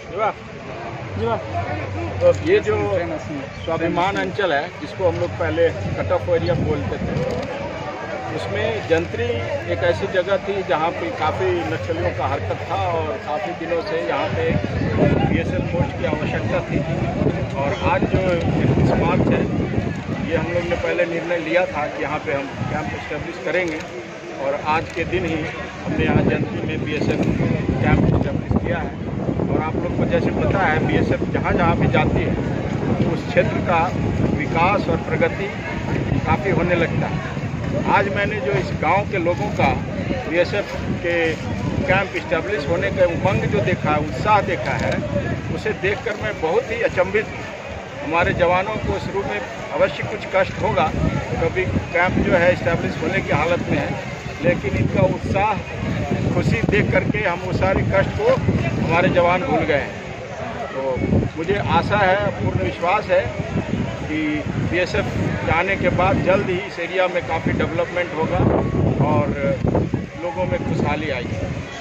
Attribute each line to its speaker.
Speaker 1: तो ये जो स्वाभिमान अंचल है, जिसको हम लोग पहले कट ऑफ एरिया बोलते थे, उसमें जंतरी एक ऐसी जगह थी जहाँ पे काफ़ी नक्सलियों का हरकत था और काफ़ी दिनों से यहाँ पे BSF पोस्ट की आवश्यकता थी। और आज जो 31 मार्च है, ये हम लोग ने पहले निर्णय लिया था कि यहाँ पे हम कैंप इस्टेब्लिश करेंगे और आज के दिन ही हमने यहाँ जंतरी में BSF कैंप इस्टेब्लिश किया है। और आप लोग को जैसे पता है, BSF जहाँ जहाँ भी जाती है उस क्षेत्र का विकास और प्रगति काफ़ी होने लगता है। आज मैंने जो इस गांव के लोगों का BSF के कैंप इस्टेब्लिश होने का उमंग जो देखा है, उत्साह देखा है, उसे देखकर मैं बहुत ही अचंभित हूँ। हमारे जवानों को शुरू में अवश्य कुछ कष्ट होगा, कभी कैंप जो है इस्टेब्लिश होने की हालत में है, लेकिन इनका उत्साह, खुशी देख करके हम वो सारे कष्ट को हमारे जवान भूल गए हैं। तो मुझे आशा है, पूर्ण विश्वास है कि BSF जाने के बाद जल्द ही इस एरिया में काफ़ी डेवलपमेंट होगा और लोगों में खुशहाली आएगी।